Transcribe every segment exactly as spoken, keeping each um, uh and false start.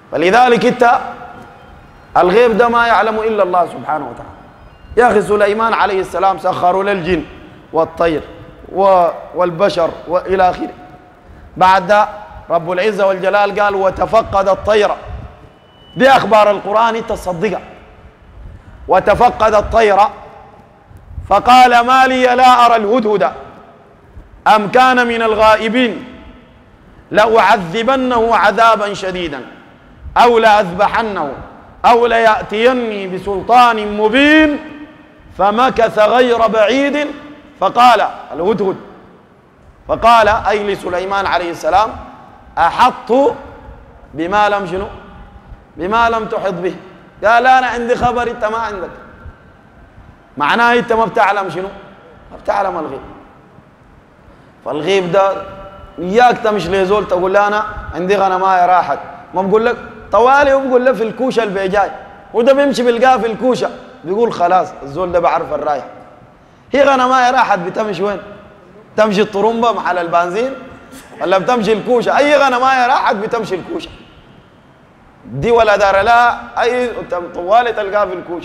فلذلك انت الغيب ده ما يعلم الا الله سبحانه وتعالى. يا اخي سليمان عليه السلام سخروا للجن والطير والبشر والى اخره. بعد ده رب العزه والجلال قال وتفقد الطير. دي اخبار القران انت تصدقها. وتفقد الطير فقال ما لي لا ارى الهدهد ام كان من الغائبين لاعذبنه عذابا شديدا او لاذبحنه او لياتيني بسلطان مبين فمكث غير بعيد فقال الهدهد فقال اي لسليمان عليه السلام احطت بما لم شنو بما لم تحط به. قال انا عندي خبر انت ما عندك. معناه انت ما بتعلم شنو؟ ما بتعلم الغيب. فالغيب ده اياك تمشي لزول تقول له انا عندي غنمايه راحت، ما بقول لك طوالي وبقول له في الكوشه اللي بيجاي، وده بيمشي بيلقاه في الكوشه بيقول خلاص الزول ده بعرف الرايح. هي غنمايه راحت بتمشي وين؟ تمشي الطرمبه محل البنزين ولا بتمشي الكوشه؟ اي غنمايه راحت بتمشي الكوشه. دي ولا دار لا اي طوالي تلقاه في الكوشه.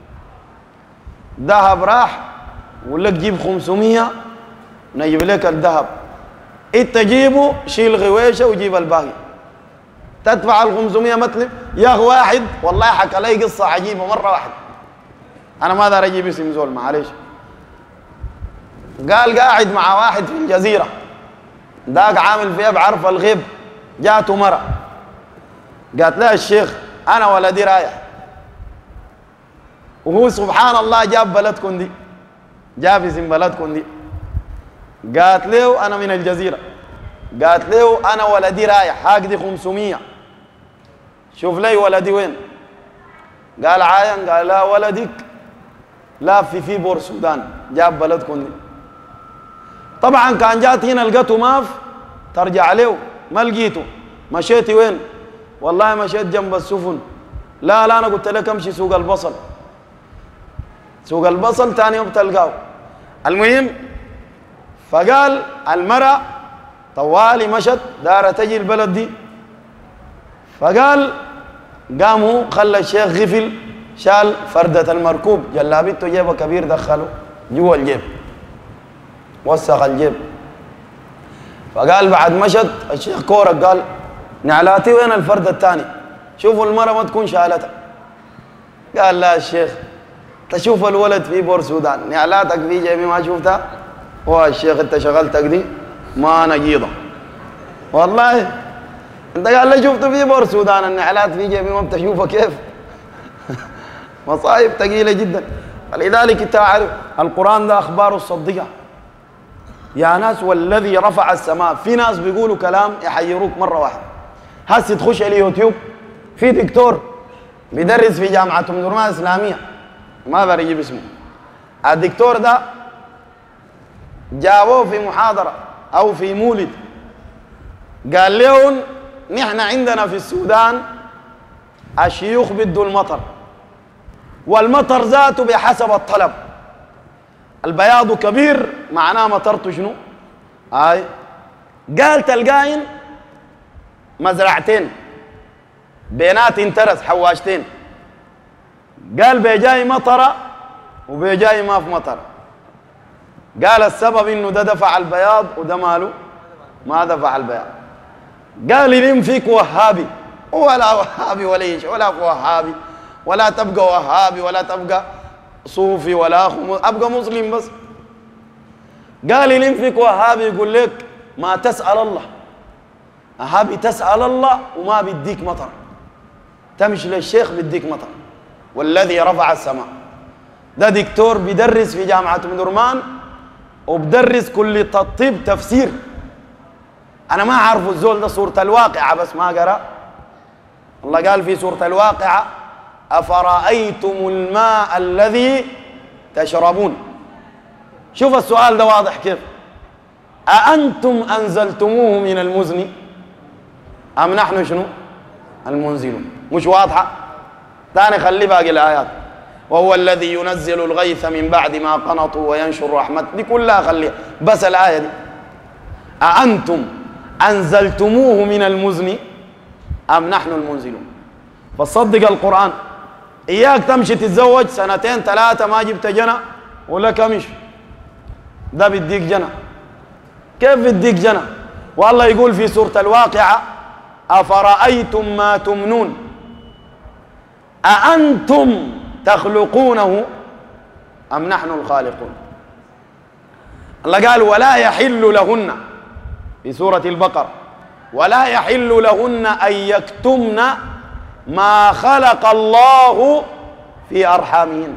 ذهب راح ولا تجيب خمسمية نجيب لك الذهب، انت جيبه شيل غويشه وجيب الباقي. تدفع ال خمسمية متلف. يا اخي واحد والله حكى لي قصه عجيبه مره واحده، انا ما دار اجيب اسم زول معلش. قال قاعد مع واحد في الجزيره، ذاك عامل فيها بعرف الغيب. جاته مره قالت له الشيخ انا ولدي رايح، وهو سبحان الله جاب بلدكم دي، جاب اسم بلدكم دي. قالت له انا من الجزيره، قالت له انا ولدي رايح هاقدي خمسمية، شوف لي ولدي وين. قال عاين. قال لا ولدك لا في في بور السودان، جاب بلدكم دي. طبعا كان جات هنا لقيته ماف ترجع له ما لقيته. مشيتي وين؟ والله مشيت جنب السفن. لا لا انا قلت لك امشي سوق البصل. سوق البصل ثاني يوم تلقاه. المهم فقال المرأة طوالي مشت دار تجي البلد دي. فقال قاموا خلى الشيخ غفل شال فردة المركوب جلابيته جيبه كبير دخله جوا الجيب وسخ الجيب. فقال بعد مشت الشيخ كورك قال نعلاتي وين الفردة الثاني؟ شوفوا المرأة ما تكون شالتها. قال لا الشيخ تشوف الولد في بور السودان نعلاتك في جيبي ما شفتها؟ هو الشيخ انت شغلتك دي ما نقيضة والله. انت قال لي شفت في بور السودان النعلات في جيبي ما بتشوفها كيف؟ مصايب ثقيلة جدا. فلذلك انت عارف القرآن ده اخباره الصدقة يا ناس. والذي رفع السماء. في ناس بيقولوا كلام يحيروك مرة واحدة. هسه تخش اليوتيوب في دكتور بيدرس في جامعة ام درمان الاسلامية ما اقدر اجيب اسمه. الدكتور ده جابوه في محاضرة او في مولد قال لهم نحن عندنا في السودان الشيوخ بدوا المطر، والمطر ذاته بحسب الطلب. البياض كبير معناه مطرته شنو؟ هاي قال تلقاين مزرعتين بينات انترس حواشتين. قال بيجاي مطره وبيجاي ما في مطر. قال السبب انه ده دفع البياض وده ماله ما دفع البياض. قال يلم فيك وهابي ولا وهابي ولا ايش ولا وهابي ولا تبقى وهابي ولا تبقى صوفي ولا ابقى مسلم بس. قال يلم فيك وهابي يقول لك ما تسأل الله. هابي تسأل الله وما بيديك مطر، تمشي للشيخ بيديك مطر. والذي رفع السماء. ده دكتور بيدرس في جامعة ام درمان وبدرس كلية الطب تفسير. أنا ما أعرف الزول ده سورة الواقعة بس ما قرأ. الله قال في سورة الواقعة أفرأيتم الماء الذي تشربون. شوف السؤال ده واضح كيف. أأنتم أنزلتموه من المزن أم نحن شنو؟ المنزلون. مش واضحة؟ ثاني خلي باقي الآيات. وهو الذي ينزل الغيث من بعد ما قنطوا وينشر رحمته. دي كلها خليها بس الآية دي. أأنتم أنزلتموه من المزن أم نحن المنزلون. فصدق القرآن. إياك تمشي تتزوج سنتين ثلاثة ما جبت جنى ولا كمش، ده بيديك جنى. كيف بيديك جنى؟ والله يقول في سورة الواقعة: أفرأيتم ما تمنون أأنتم تخلقونه أم نحن الخالقون. الله قال: ولا يحل لهن في سورة البقرة: ولا يحل لهن أن يكتمن ما خلق الله في أرحامهن.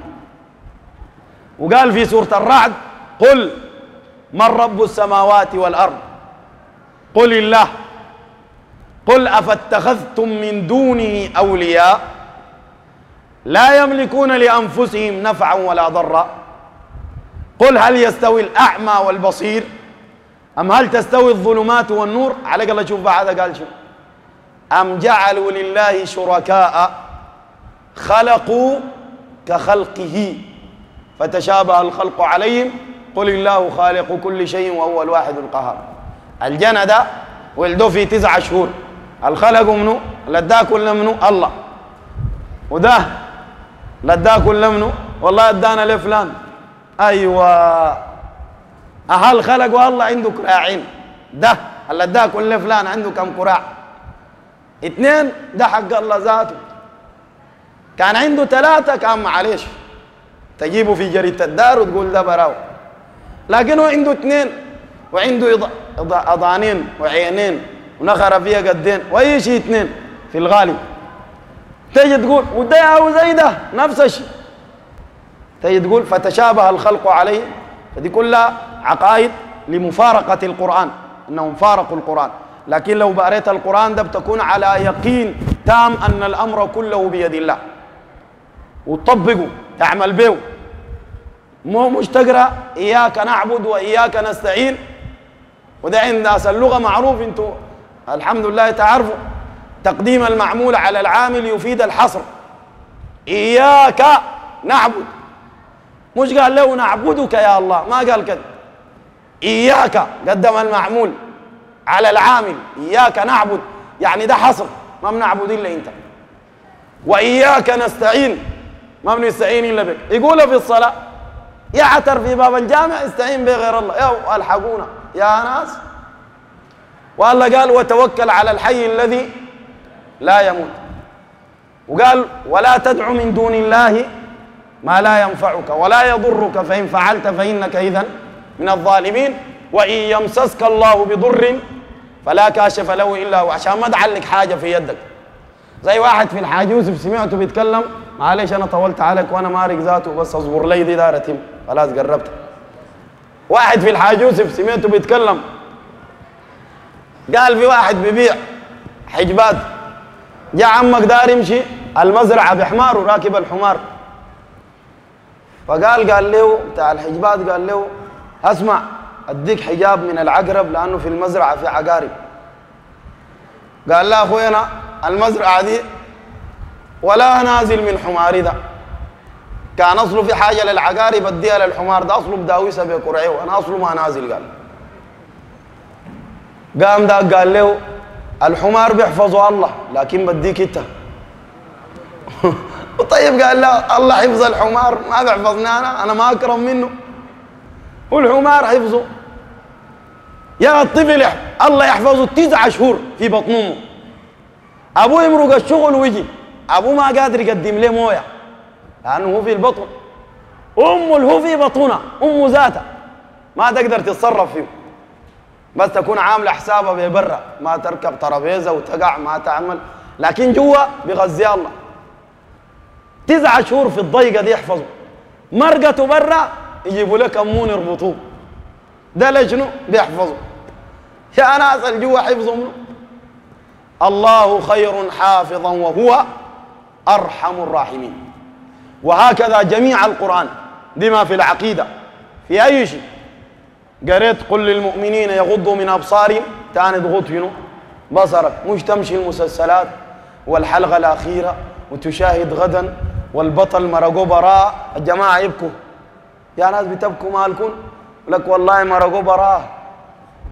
وقال في سورة الرعد: قل من رب السماوات والأرض قل الله قل أفاتخذتم من دونه أولياء لا يملكون لأنفسهم نفعا ولا ضرا قل هل يستوي الأعمى والبصير أم هل تستوي الظلمات والنور. على الله شوف بعد قال شو: أم جعلوا لله شركاء خلقوا كخلقه فتشابه الخلق عليهم قل الله خالق كل شيء وهو الواحد القهار. الجنة ده ولده في تسعة شهور، الخلق منه لداه كل منه الله، وده لداه كل منه والله ادانا لفلان. ايوه، اهل خلق والله عنده كراعين، ده اللي اداه كل فلان عنده كم كراع؟ اثنين، ده حق الله ذاته. كان عنده ثلاثة كان معلش تجيبه في جريدة الدار وتقول ده براو، لكنه عنده اثنين وعنده أضانين وعينين ونخرة فيها قدين وأي شيء اثنين في الغالب. تيجي تقول وده أو زي ده نفس الشيء، تيجي تقول فتشابه الخلق عليه. فدي كلها عقائد لمفارقة القرآن، أنهم فارقوا القرآن. لكن لو بقريت القرآن ده بتكون على يقين تام أن الأمر كله بيد الله، وتطبقه تعمل به، مو مش تقرأ إياك نعبد وإياك نستعين. وده عند ناس اللغة معروف، انتوا الحمد لله تعرفوا تقديم المعمول على العامل يفيد الحصر. إياك نعبد، مش قال له نعبدك يا الله، ما قال كده. إياك قدم المعمول على العامل، إياك نعبد يعني ده حصر، ما بنعبد إلا أنت. وإياك نستعين، ما بنستعين إلا بك. يقول في الصلاة يعتر في باب الجامع استعين به غير الله، يا الحقونا يا ناس. والله قال وتوكل على الحي الذي لا يموت. وقال ولا تدع من دون الله ما لا ينفعك ولا يضرك فإن فعلت فإنك إذن من الظالمين. وإن يمسسك الله بضر فلا كاشف له إلا هو، عشان ما تعلق حاجة في يدك. زي واحد في الحاج يوسف سمعته بيتكلم، معلش أنا طولت عليك وأنا مارق ذاته بس اصبر لي دي دارة تم خلاص قربت. واحد في الحاج يوسف سمعته بيتكلم، قال في واحد ببيع حجبات، جاء عمك دار يمشي المزرعة بحماره راكب الحمار، فقال قال له بتاع الحجبات قال له اسمع اديك حجاب من العقرب لانه في المزرعه في عقارب. قال لا اخوي انا المزرعه دي ولا نازل من حماري ده، كان اصله في حاجه للعقارب اديها للحمار ده، اصله بداويسها بكرعيه وانا اصله ما نازل. قال قام ده قال له الحمار بيحفظوا الله لكن بديك انت. طيب قال لا الله حفظ الحمار ما بيحفظني انا، انا ما اكرم منه، والحمار حفظه. يا الطفل الله يحفظه تسعة شهور في بطن امه، ابوه يمرق الشغل ويجي ابوه ما قادر يقدم له مويه لانه هو في البطن، امه اللي هو في بطنها امه ذاتها ما تقدر تتصرف فيه، بس تكون عامله حسابها ببرا، ما تركب ترابيزه وتقع ما تعمل، لكن جوا بغذي الله. تسعة شهور في الضيقه دي يحفظه، مرقته برا يجيبوا له كمون يربطوه، ده لجنه بيحفظه. يا ناس الجوا حفظه منه الله خير حافظا وهو ارحم الراحمين. وهكذا جميع القرآن بما في العقيده في اي شيء قريت قل للمؤمنين يغضوا من ابصارهم، تاني تغض شنو؟ بصرك، مش تمشي المسلسلات والحلقه الاخيره وتشاهد غدا والبطل مرقوا براء. الجماعه يبكوا، يا ناس بتبكوا مالكم؟ لك والله مرقوا براء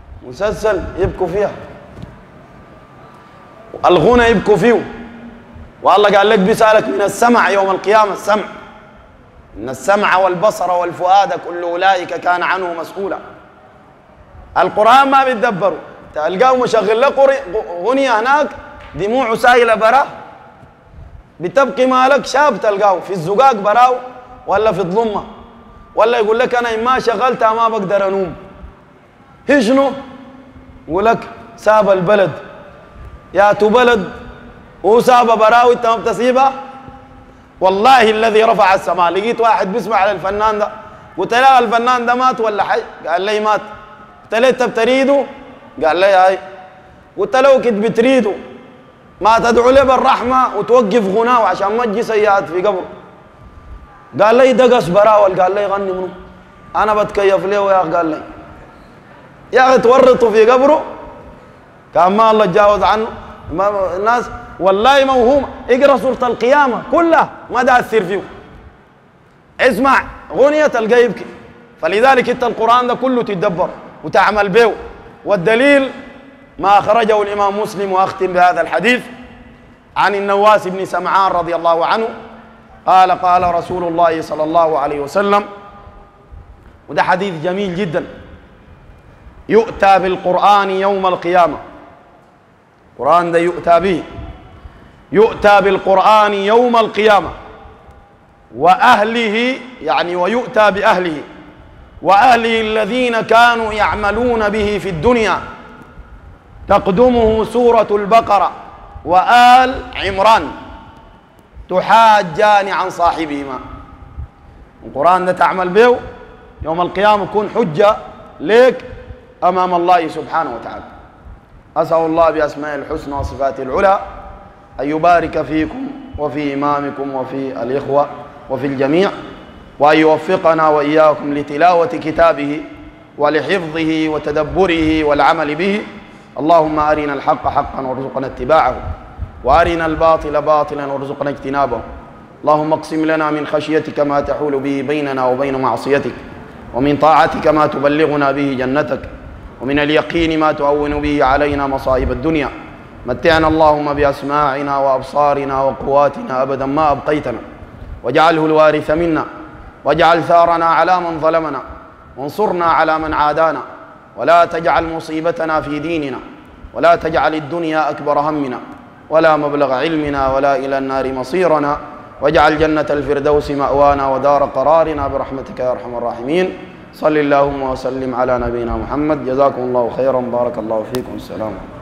مسلسل يبكوا فيها، الغنى يبكوا فيه، والله قال لك بيسألك من السمع يوم القيامة، السمع إن السمع والبصر والفؤاد كل أولئك كان عنه مسؤولا. القرآن ما بيتدبروا، تلقاه مشغل له غنية هناك دموعه سايلة براه، بتبقي مالك شاب تلقاه في الزقاق براو ولا في الظلمة، ولا يقول لك أنا ما شغلتها ما بقدر أنوم. هي شنو؟ يقول لك ساب البلد، يا تو بلد وساب براوي أنت ما بتسيبها. والله الذي رفع السماء لقيت واحد بيسمع على الفنان ده، قلت له الفنان ده مات ولا حي؟ قال لي مات. قلت له أنت بتريده؟ قال لي هاي. قلت له كنت بتريده ما تدعو له بالرحمة وتوقف غناه عشان ما تجي سيئات في قبره. قال لي دقس براول، قال لي غني منه أنا بتكيف له يا أخي. قال لي يا أخي تورطوا في قبره كان ما الله تجاوز عنه. ما الناس والله موهومة، اقرا سورة القيامة كلها ما تأثر فيه، اسمع غنية تلقاه يبكي. فلذلك انت القرآن ده كله تتدبر وتعمل به. والدليل ما أخرجه الإمام مسلم، وأختم بهذا الحديث عن النواس بن سمعان رضي الله عنه قال قال رسول الله صلى الله عليه وسلم، وده حديث جميل جدا، يؤتى بالقرآن يوم القيامة، القرآن ده يؤتى به، يؤتى بالقرآن يوم القيامة وأهله، يعني ويؤتى بأهله وأهله الذين كانوا يعملون به في الدنيا، تقدمه سورة البقرة وآل عمران تحاجان عن صاحبهما. القرآن ده تعمل به يوم القيامة يكون حجة لك أمام الله سبحانه وتعالى. أسأل الله بأسماء الحسنى وصفاته العلى أن يبارك فيكم وفي إمامكم وفي الإخوة وفي الجميع، وأن يوفقنا وإياكم لتلاوة كتابه ولحفظه وتدبره والعمل به. اللهم أرنا الحق حقا وارزقنا اتباعه، وأرنا الباطل باطلا وارزقنا اجتنابه. اللهم اقسم لنا من خشيتك ما تحول به بيننا وبين معصيتك، ومن طاعتك ما تبلغنا به جنتك، ومن اليقين ما تهون به علينا مصائب الدنيا. متعنا اللهم بأسماعنا وأبصارنا وقواتنا أبدا ما أبقيتنا، واجعله الوارث منا، واجعل ثارنا على من ظلمنا، وانصرنا على من عادانا، ولا تجعل مصيبتنا في ديننا، ولا تجعل الدنيا أكبر همنا ولا مبلغ علمنا ولا إلى النار مصيرنا، واجعل جنة الفردوس مأوانا ودار قرارنا برحمتك يا أرحم الراحمين. صل اللهم وسلم على نبينا محمد. جزاكم الله خيرا، بارك الله فيكم، السلام عليكم.